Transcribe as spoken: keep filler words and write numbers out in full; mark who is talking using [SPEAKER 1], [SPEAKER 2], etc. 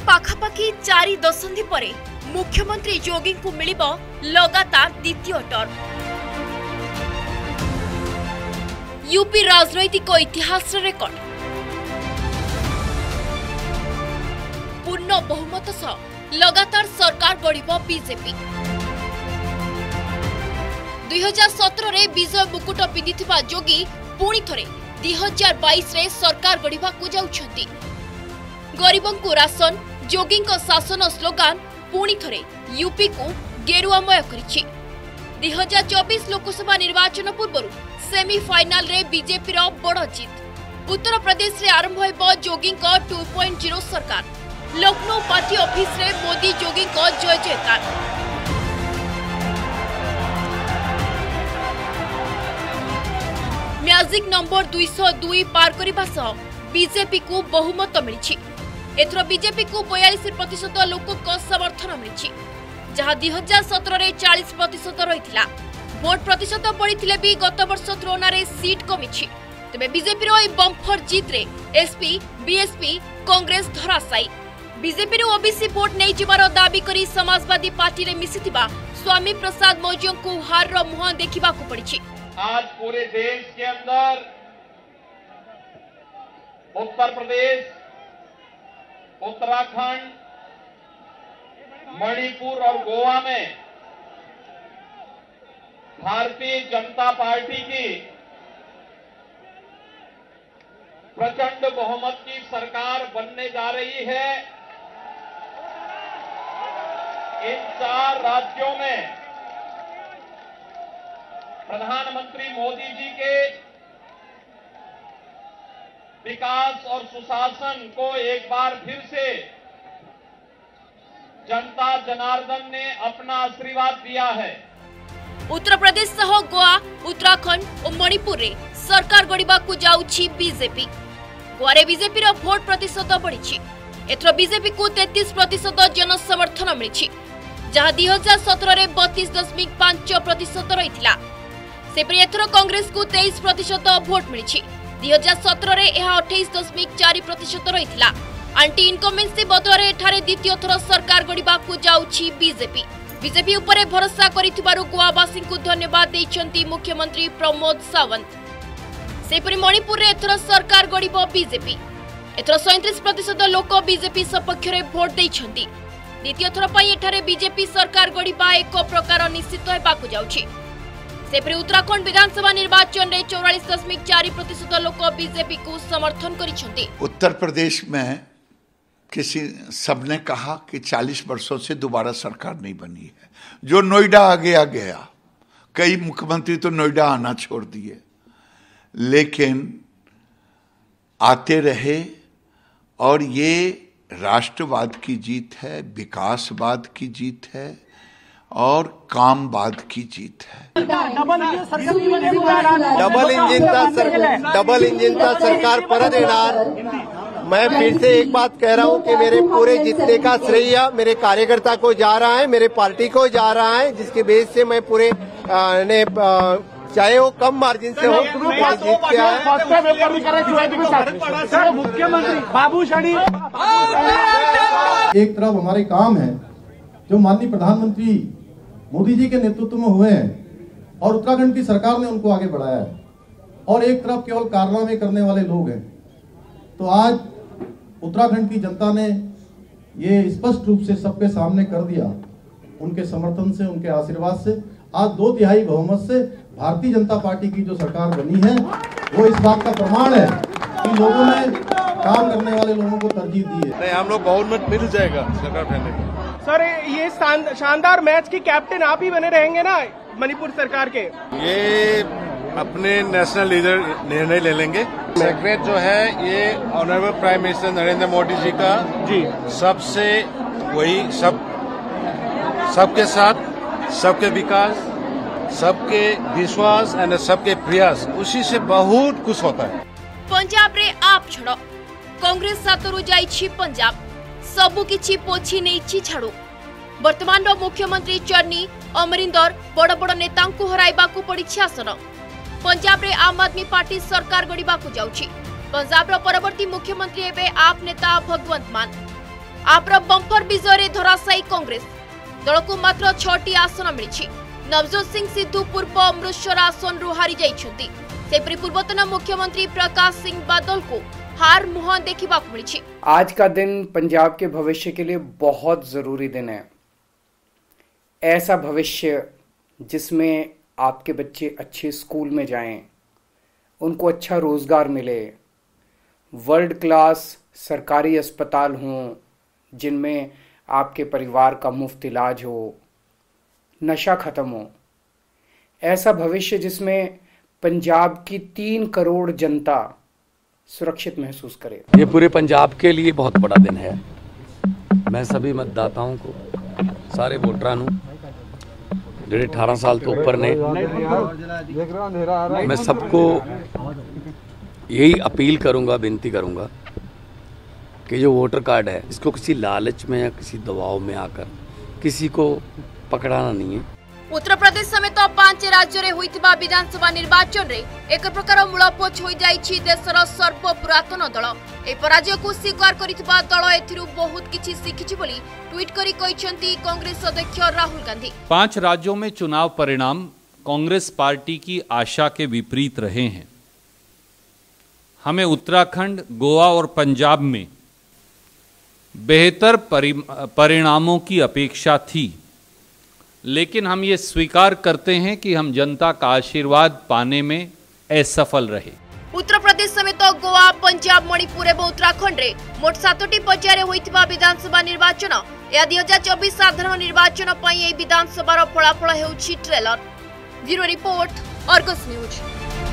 [SPEAKER 1] पाखापाखि चारि दशंधि परे मुख्यमंत्री योगी को मिलिब लगातार द्वितीय टर्म। यूपी राजनैतिक इतिहास रेकर्ड पूर्ण बहुमत सह लगातार सरकार गढ़ बीजेपी। दुई हजार सतर रे विजय मुकुट पिंधिथिबा योगी पुणी थरे दुई हजार बाईस रे सरकार गढ़ा जाउछंती। गरीबों को राशन योगी शासन स्लोगान पुणी थरे यूपी को गेरुआमय करिछि। दुई हजार चौबीस लोकसभा निर्वाचन पूर्व सेमीफाइनाल रे बीजेपी रो बड़ जीत। उत्तर प्रदेश रे आरंभ होइबो योगी टू पॉइंट ज़ीरो सरकार। लखनऊ पार्टी ऑफिस रे मोदी योगी जय जयकार। मैजिक नंबर दुई सौ दुई पार करने सह बीजेपी को बहुमत मिली। एथर बीजेपी को बयालीस प्रतिशत लोक समर्थन मिली, जहां दुई हजार सतर रे चालीस प्रतिशत रही। भोट प्रतिशत बढ़ी भी गत वर्ष तुलन में सीट कमी। तेज बीजेपी बंफर जीत रे एसपी बीएसपी कांग्रेस धराशायी। बीजेपी ओबीसी भोट नहीं जिबार दाबी करी समाजवादी पार्टी रे मिसिथिबा स्वामी प्रसाद मौर्य को हार रो मुहां देखिबा को पड़ी।
[SPEAKER 2] आज पूरे देश के अंदर उत्तर प्रदेश, उत्तराखंड, मणिपुर और गोवा में भारतीय जनता पार्टी की प्रचंड बहुमत की सरकार बनने जा रही है। इन चार राज्यों में प्रधानमंत्री मोदी जी के विकास और सुशासन को एक बार फिर से जनता जनार्दन ने अपना आशीर्वाद दिया है।
[SPEAKER 1] उत्तर प्रदेश सह गोवा, उत्तराखंड और मणिपुर रे सरकार गढ़ा को जाउछि बीजेपी। गोवा रे बीजेपी रो भोट प्रतिशत बढ़ी। एथर बीजेपी को तैंतीस प्रतिशत जन समर्थन मिली, जहां दुई हजार सतर रे बत्तीस दशमिक पांच प्रतिशत रही। सेपरि एथर कांग्रेस को तेईस प्रतिशत भोट मिली। दुई हजार सतर रे यह अठाईस दशमिक चार प्रतिशत रही। आंटी इनकमेंसी बदल एठारे द्वितीय थर सरकार गढ़ा को जाउछि बीजेपी। बीजेपी उपरे भरोसा करिथिबारु गोवावासी को धन्यवाद देइछंती मुख्यमंत्री प्रमोद सावंत। सेपरि मणिपुर रे एथर सरकार गढ़िबो बीजेपी। एथर सैंतीस प्रतिशत लोक बीजेपी सपक्ष रे भोट देइछंती। द्वितीय थर पई एठारे बीजेपी सरकार गढ़िबा एक प्रकार निश्चित हेबाकु जाउछि। सेपरि उत्तराखंड विधानसभा निर्वाचन रे चौवालीस दशमिक चार प्रतिशत लोक बीजेपी को समर्थन करिछंती।
[SPEAKER 3] उत्तर प्रदेश में किसी सबने कहा कि चालीस वर्षों से दोबारा सरकार नहीं बनी है। जो नोएडा आ गया गया, कई मुख्यमंत्री तो नोएडा आना छोड़ दिए, लेकिन आते रहे। और ये राष्ट्रवाद की जीत है, विकासवाद की जीत है और कामवाद की जीत है।
[SPEAKER 4] डबल इंजन का सर, डबल इंजन का सरकार परत येणार। मैं फिर से एक बात कह रहा हूं कि मेरे पूरे जीतने का श्रेय मेरे कार्यकर्ता को जा रहा है, मेरे पार्टी को जा रहा है, जिसके बेस से मैं पूरे आ, ने आ, चाहे वो कम मार्जिन से हो जीत के आए।
[SPEAKER 5] मुख्यमंत्री बाबू शानी
[SPEAKER 6] एक तरफ हमारे काम है जो माननीय प्रधानमंत्री मोदी जी के नेतृत्व में हुए हैं और उत्तराखंड की सरकार ने उनको आगे बढ़ाया है, और एक तरफ केवल कारनामे करने वाले लोग हैं। तो आज उत्तराखंड की जनता ने ये स्पष्ट रूप से सबके सामने कर दिया, उनके समर्थन से, उनके आशीर्वाद से आज दो तिहाई बहुमत से भारतीय जनता पार्टी की जो सरकार बनी है, वो इस बात का प्रमाण है कि लोगों ने काम करने वाले लोगों को तरजीह दी है।
[SPEAKER 4] नहीं, हम लोग बहुमत मिल जाएगा सरकार बनने में।
[SPEAKER 5] सर, ये शानदार मैच के कैप्टन आप ही बने रहेंगे ना मणिपुर सरकार के?
[SPEAKER 4] ये अपने नेशनल लीडर निर्णय ले लेंगे। सेक्रेट जो है ये honourable prime minister Narendra Modi ji का जी सबसे वही सब सबके साथ सबके विकास, सबके विश्वास और सबके प्रयास, उसी से बहुत कुछ होता है।
[SPEAKER 1] पंजाब रे आप छड़ कांग्रेस सातरु जाइछि पंजाब, सबु किछि पोछि नेछि छाड़ू। वर्तमान रो मुख्यमंत्री चन्नी अमरिंदर बड़ बड़ नेता को हराइबा को पड़िछि आसन। पंजाब रे आम आदमी पार्टी सरकार गढ़ा को जाउछि। पंजाब रो परवर्ती मुख्यमंत्री एबे आप नेता भगवंत मान। आप्र बंपर विजय धराशायी कांग्रेस दल को मात्र छटी आसन मिली। नवजोत सिंह सिद्धू पूर्व अमृतसर आसन रु हारी जाइछंती। सेपरि पूर्वतन मुख्यमंत्री प्रकाश सिंह बादल को हार मुह देखा मिली।
[SPEAKER 7] आज का दिन पंजाब के भविष्य के लिए बहुत जरूरी दिन है। ऐसा भविष्य जिसमें आपके बच्चे अच्छे स्कूल में जाएं, उनको अच्छा रोजगार मिले, वर्ल्ड क्लास सरकारी अस्पताल हों जिनमें आपके परिवार का मुफ्त इलाज हो, नशा खत्म हो। ऐसा भविष्य जिसमें पंजाब की तीन करोड़ जनता सुरक्षित महसूस करे।
[SPEAKER 8] ये पूरे पंजाब के लिए बहुत बड़ा दिन है। मैं सभी मतदाताओं को, सारे वोटरां नूं ਜਿਹੜੇ अठारह साल तो ऊपर ने, मैं सबको यही अपील करूंगा, विनती करूंगा कि जो वोटर कार्ड है इसको किसी लालच में या किसी दबाव में आकर किसी को पकड़ाना नहीं है।
[SPEAKER 1] उत्तर प्रदेश समेत पांच राज्य में होइतिबा विधानसभा निर्वाचन रे एक प्रकार मूलपोच हो जाइछि देशर सर्व पुरातन दल। ए पराजय को स्वीकार करितबा दल एथिरु बहुत किछि सिखिछि बोली ट्वीट करी कहिसंती कांग्रेस अध्यक्ष राहुल गांधी।
[SPEAKER 9] पांच राज्यों में चुनाव परिणाम कांग्रेस पार्टी की आशा के विपरीत रहे हैं। हमें उत्तराखंड, गोवा और पंजाब में बेहतर परिणामों की अपेक्षा थी, लेकिन हम ये स्वीकार करते हैं कि हम जनता का आशीर्वाद पाने में असफल रहे।
[SPEAKER 1] उत्तर प्रदेश समेत गोवा, पंजाब, मणिपुर और उत्तराखंड रे मोट सातटी पर्यायर होइतिबा विधानसभा निर्वाचन या दो हज़ार चौबीस साधारण निर्वाचन पई ए विधानसभार फलाफल हेउछि trailer. Bureau report, Argus news.